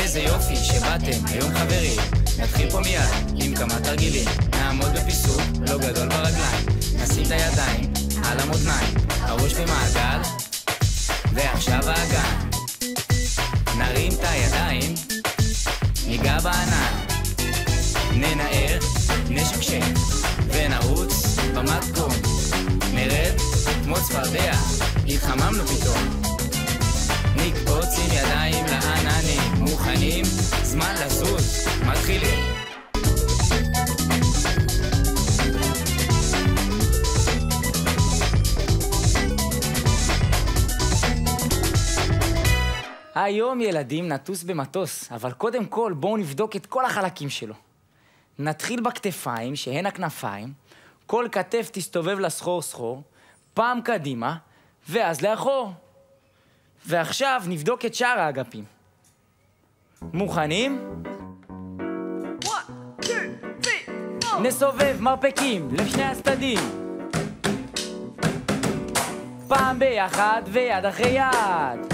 איזה יופי שבאתם היום חברים, נתחיל פה מיד עם כמה תרגילים. נעמוד בפיסוק לא גדול ברגליים, נשים את הידיים על המותניים, הראש במעגל ועכשיו האגן. נרים את הידיים, ניגע בענן, ננער, נשקשק ונרוץ במתכון. נרד כמו צפרדע, התחממנו פתאום, נקפוץ עם ידיים לעננים. מוכנים? זמן לזוז, מתחילים. היום ילדים נטוס במטוס, אבל קודם כל בואו נבדוק את כל החלקים שלו. נתחיל בכתפיים, שהן הכנפיים. כל כתף תסתובב לסחור סחור, פעם קדימה ואז לאחור. ועכשיו נבדוק את שאר האגפים. מוכנים? 1, 2, 3, 4. נסובב מרפקים לשני הצדדים, פעם ביחד ויד אחרי יד.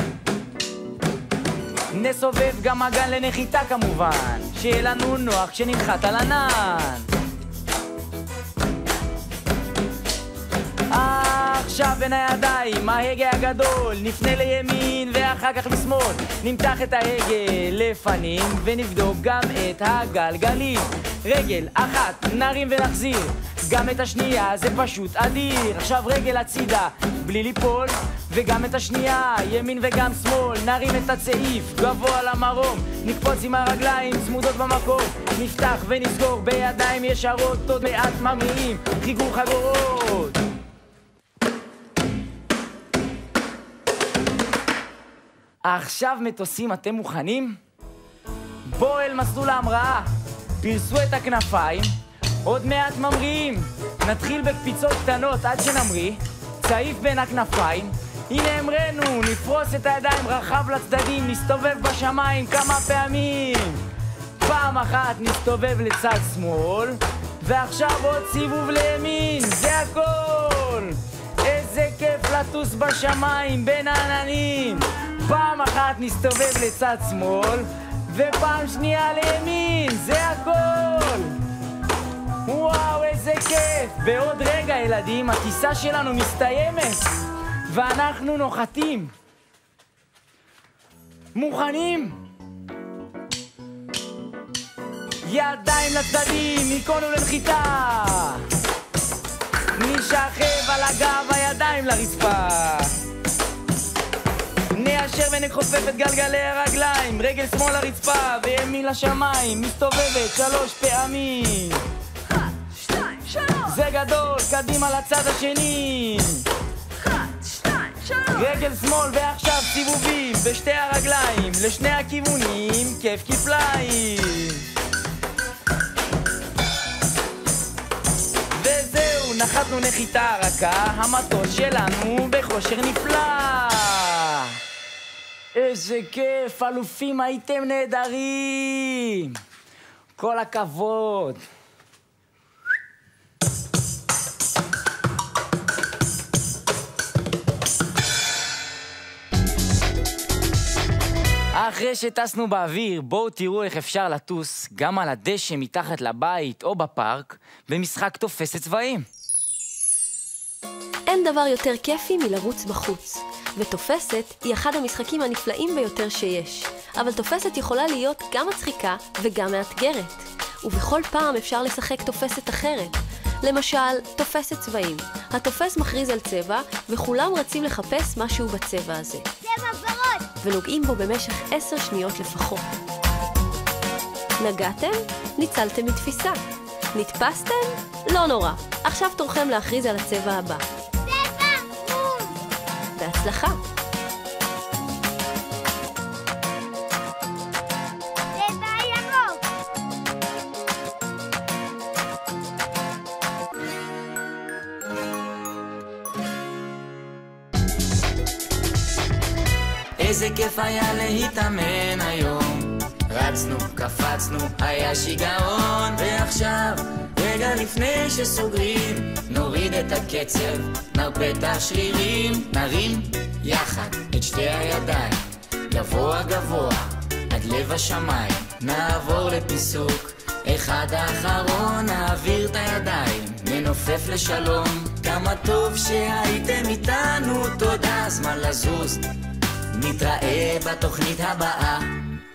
נסובב גם אגן לנחיתה כמובן, שיהיה לנו נוח כשננחת על ענן. עכשיו בין הידיים, ההגה הגדול, נפנה לימין ואחר כך לשמאל. נמתח את ההגה לפנים ונבדוק גם את הגלגלים. רגל אחת נרים ונחזיר, גם את השנייה, זה פשוט אדיר. עכשיו רגל הצידה בלי ליפול, וגם את השנייה, ימין וגם שמאל. נרים את הצעיף גבוה למרום, נקפוץ עם הרגליים צמודות במקום. נפתח ונסגור בידיים ישרות, עוד מעט ממריאים, חיגור חגורות. עכשיו מטוסים, אתם מוכנים? בואו אל מסלול ההמראה, פרסו את הכנפיים, עוד מעט ממריאים. נתחיל בקפיצות קטנות עד שנמריא, צעיף בין הכנפיים. הנה המראנו, נפרוס את הידיים רחב לצדדים, נסתובב בשמיים כמה פעמים. פעם אחת נסתובב לצד שמאל, ועכשיו עוד סיבוב לימין, זה הכל. איזה כיף לטוס בשמיים בין העננים. פעם אחת נסתובב לצד שמאל, ופעם שנייה לימין, זה הכל. וואו, איזה כיף. בעוד רגע ילדים, הטיסה שלנו מסתיימת ואנחנו נוחתים. מוכנים? ידיים לצדדים, היכונו לנחיתה. נשכב על הגב, הידיים לרצפה. ניישר ונכופף את גלגלי הרגליים, רגל שמאל לרצפה וימין לשמיים. מסתובבת 3 פעמים. 1, 2, 3. זה גדול, קדימה לצד השני. 1, 2, 3. רגל שמאל ועכשיו סיבובים בשתי הרגליים, לשני הכיוונים, כיף כפליים. וזהו, נחתנו נחיתה רכה, המטוס שלנו בכושר נפלא. איזה כיף, אלופים, הייתם נהדרים. כל הכבוד. אחרי שטסנו באוויר, בואו תראו איך אפשר לטוס גם על הדשא מתחת לבית או בפארק במשחק תופסת צבעים. אין דבר יותר כיפי מלרוץ בחוץ, ותופסת היא אחד המשחקים הנפלאים ביותר שיש. אבל תופסת יכולה להיות גם מצחיקה וגם מאתגרת, ובכל פעם אפשר לשחק תופסת אחרת. למשל, תופסת צבעים. התופס מכריז על צבע, וכולם רצים לחפש משהו בצבע הזה. צבע ורוד! ונוגעים בו במשך 10 שניות לפחות. נגעתם? ניצלתם מתפיסה. נתפסתם? לא נורא. עכשיו תורכם להכריז על הצבע הבא. צבע חום! בהצלחה. צבע ירוק! איזה כיף היה להתאמן היום, רצנו, קפצנו, היה שיגעון. ועכשיו, רגע לפני שסוגרים, נוריד את הקצב, נרפה את השרירים. נרים יחד את שתי הידיים, גבוה גבוה, עד לב השמיים, נעבור לפיסוק. אחד האחרון, נעביר את הידיים, ננופף לשלום. כמה טוב שהייתם איתנו, תודה, זמן לזוז. נתראה בתוכנית הבאה.